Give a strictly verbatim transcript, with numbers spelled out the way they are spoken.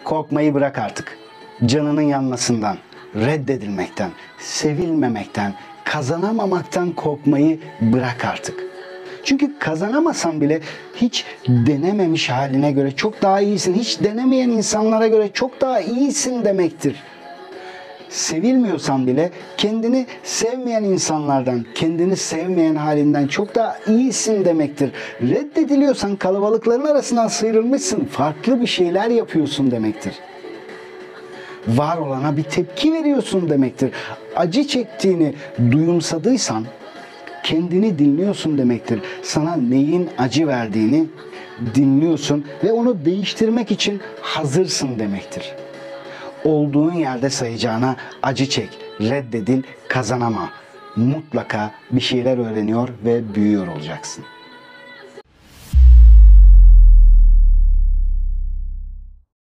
Korkmayı bırak artık. Canının yanmasından, reddedilmekten, sevilmemekten, kazanamamaktan korkmayı bırak artık. Çünkü kazanamasan bile hiç denememiş haline göre çok daha iyisin. Hiç denemeyen insanlara göre çok daha iyisin demektir. Sevilmiyorsan bile kendini sevmeyen insanlardan, kendini sevmeyen halinden çok daha iyisin demektir. Reddediliyorsan kalabalıkların arasından sıyrılmışsın, farklı bir şeyler yapıyorsun demektir. Var olana bir tepki veriyorsun demektir. Acı çektiğini duyumsadıysan kendini dinliyorsun demektir. Sana neyin acı verdiğini dinliyorsun ve onu değiştirmek için hazırsın demektir. Olduğun yerde sayacağına acı çek, reddedil, kazanama. Mutlaka bir şeyler öğreniyor ve büyüyor olacaksın.